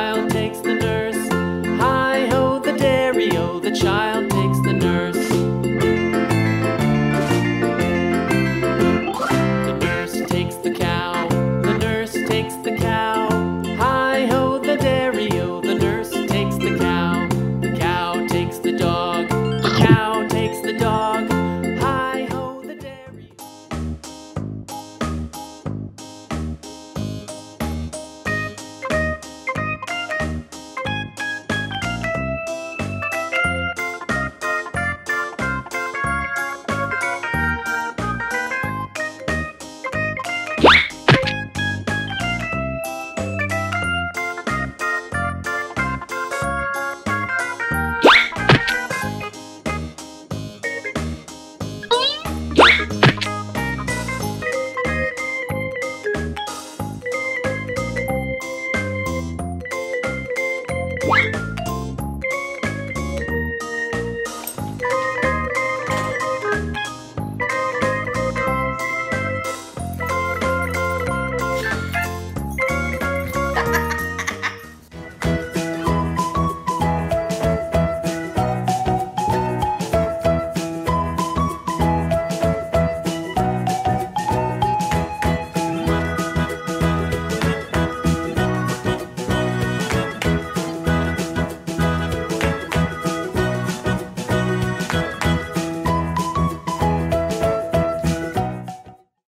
child takes the nurse. Hi-ho, the dairy-o, the child takes the nurse. The nurse takes the cow, the nurse takes the cow. Hi-ho, the dairy-o, the nurse takes the cow. The cow takes the dog, the cow takes the dog. Hi-ho, the dairy. What?